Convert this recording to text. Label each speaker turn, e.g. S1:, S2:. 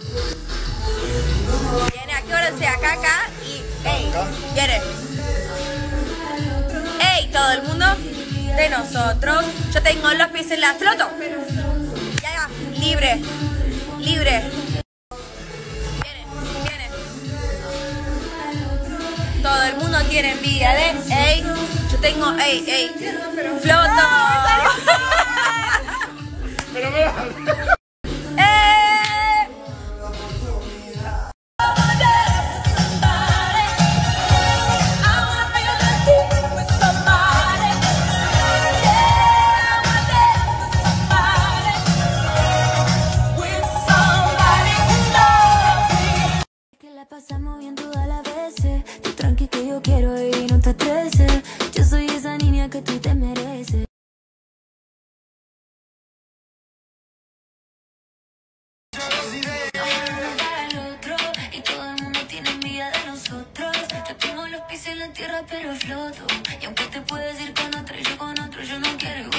S1: Viene, ¿a qué hora sea? Acá y... ¡Ey! Viene. ¡Ey! Todo el mundo de nosotros. Yo tengo los pies en la floto. Ya, libre. Libre. Viene. Todo el mundo tiene envidia de... ¡Ey! Yo tengo... ¡Ey! ¡Floto!
S2: Pero
S3: pasamos bien todas las veces. Tú tranqui que yo quiero y no te estreses. Yo soy esa niña que tú te mereces. Y todo el mundo tiene envidia de nosotros. Yo tengo los pies en la tierra pero floto. Y aunque te puedes ir con otro, yo no quiero.